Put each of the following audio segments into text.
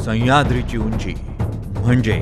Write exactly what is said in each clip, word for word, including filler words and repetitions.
सह्याद्रीची उंची म्हणजे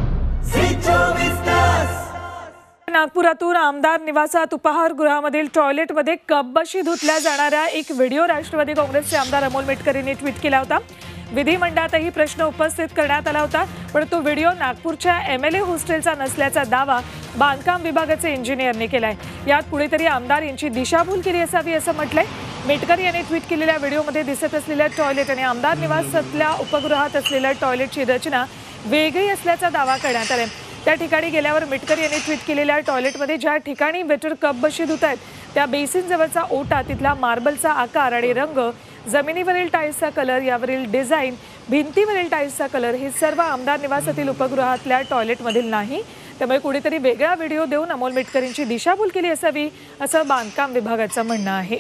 नागपुरातून आमदार निवासात उपहारगृहामधील टॉयलेटमध्ये कपबशी धुतल्या जाणाऱ्या एक व्हिडिओ राष्ट्रवादी काँग्रेसचे आमदार अमोल मिटकर यांनी ट्विट केला होता। विधिमंडळातही प्रश्न उपस्थित करण्यात आला होता, पण तो व्हिडिओ नागपूरच्या एमएलए हॉस्टेलचा नसल्याचा दावा बांधकाम विभागाचे इंजिनियरने केलाय। यात कुठेतरी आमदार यांची दिशाभूल केली असावी असं म्हटलंय। मिटकर यांनी ट्विट केलेल्या व्हिडिओमध्ये दिसत असलेल्या टॉयलेट आणि आमदार निवासातल्या उपगृहात असलेल्या टॉयलेटची रचना वेगळी असल्याचा दावा करण्यात आलाय। त्या ठिकाणी गेल्यावर मिटकर यांनी ट्विट केलेल्या टॉयलेटमध्ये ज्या ठिकाणी वेटर कपबशी धुत आहेत त्या बेसिन जवळचा ओटा, तिथला मार्बलचा आकार आणि रंग, जमिनीवरील टाईल्सचा कलर, यावरील डिझाईन, भिंतीवरील टाईल्सचा कलर हे सर्व आमदार निवासातील उपगृहातल्या टॉयलेटमधील नाही। त्यामुळे कुठेतरी वेगळा व्हिडिओ देऊन अमोल मिटकर यांची दिशाभूल केली असावी असं बांधकाम विभागाचं म्हणणं आहे।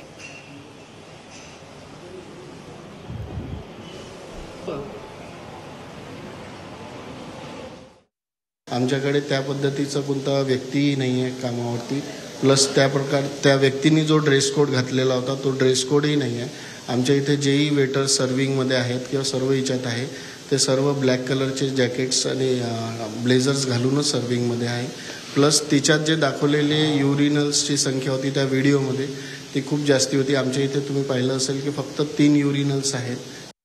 आमच्याकडे त्या पद्धतीचा कोणता व्यक्तीही नाही आहे कामावरती, प्लस त्या प्रकार त्या व्यक्तीने जो ड्रेस कोड घातलेला होता तो ड्रेस कोडही नाही आहे। आमच्या इथे जेही वेटर सर्विंगमध्ये आहेत किंवा सर्व याच्यात आहे ते सर्व ब्लॅक कलरचे जॅकेट्स आणि ब्लेझर्स घालूनच सर्विंगमध्ये आहे। प्लस तिच्यात जे दाखवलेले युरिनल्सची संख्या होती त्या व्हिडिओमध्ये ती खूप जास्ती होती। आमच्या इथे तुम्ही पाहिलं असेल की फक्त तीन युरिनल्स आहेत।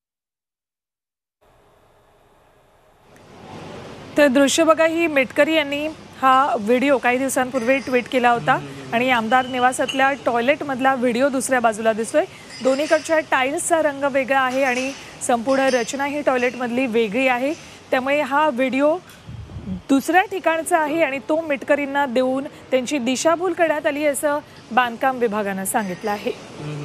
तर दृश्य बघा, ही मिटकर यांनी हा व्हिडिओ काही दिवसांपूर्वी ट्विट केला होता आणि आमदार निवासातल्या टॉयलेटमधला व्हिडिओ दुसऱ्या बाजूला दिसतोय। दोन्हीकडच्या टाईल्सचा रंग वेगळा आहे आणि संपूर्ण रचना ही टॉयलेटमधली वेगळी आहे। त्यामुळे हा व्हिडिओ दुसऱ्या ठिकाणचा आहे आणि तो मिटकरींना देऊन त्यांची दिशाभूल करण्यात आली असं बांधकाम विभागानं सांगितलं आहे।